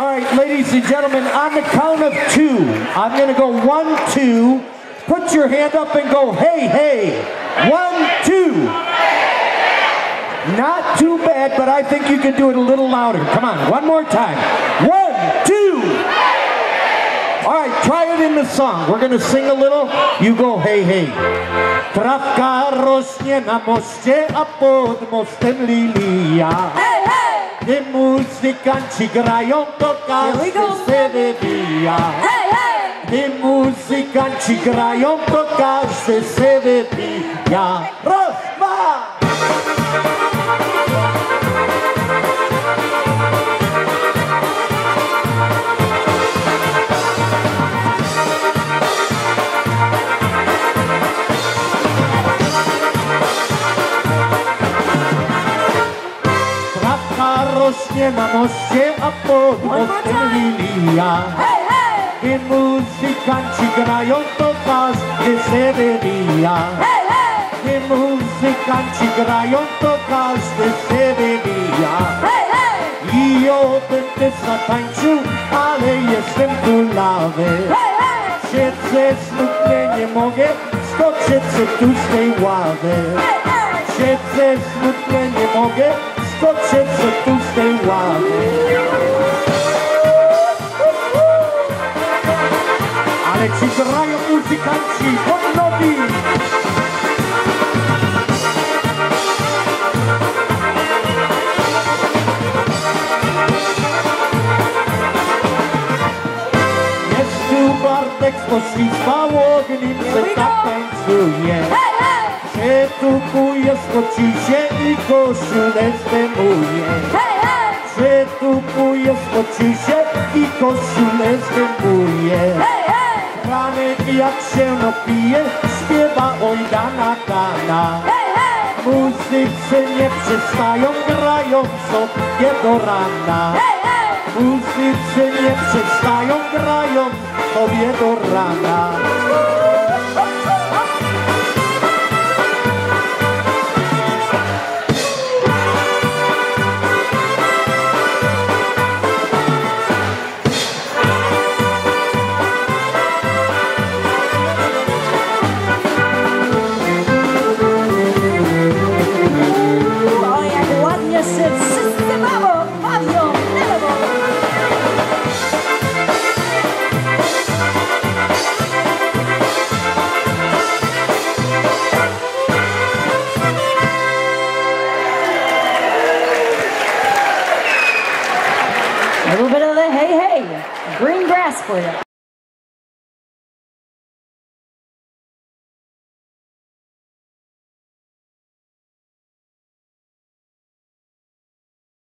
All right, ladies and gentlemen, on the count of 2, I'm going to go 1, 2. Put your hand up and go, hey, hey. 1, 2. Not too bad, but I think you can do it a little louder. Come on, one more time. 1, 2. All right, try it in the song. We're going to sing a little. You go, hey, hey. Trawka rośnie na moście, a pod mostem lilia. Hey, hey. Gdy muzykanci grają, to każdy se wybija. Hey, hey. Gdy muzykanci grają, to każdy se wybija. Raz, dwa! Rośnie na moście, a pod mostem lilia. Hey, hey. Gdy muzykanci grają, to każdy se wybija. Hey, hey. Gdy muzykanci grają, to każdy se wybija. Hey, hey. I ja będę zatańczył, ale jestem kulawy. Hey, hey. Siedzę smutnie, nie mogę skoczyć się tu z tej ławy. Hey, hey. Siedzę smutnie, nie mogę skoczyć się tu z tej ławy. Ale ci grają muzykanci pod nogi. Jest tu Bartek z poślizgła ogniem, se tak tańcuje. Hey, hey. Przetupuje, spoci się i koszulę zdejmuje. Hey, hey. Przetupuje, spoci się i koszulę zdejmuje. Hey, hey. Franek jak się napije, śpiewa oj dana dana. Hey, hey. Muzycy nie przestają, grają sobie do rana. Hey, hey. Muzycy nie przestają, grają sobie do rana. A little bit of the hey, hey. Green grass for you.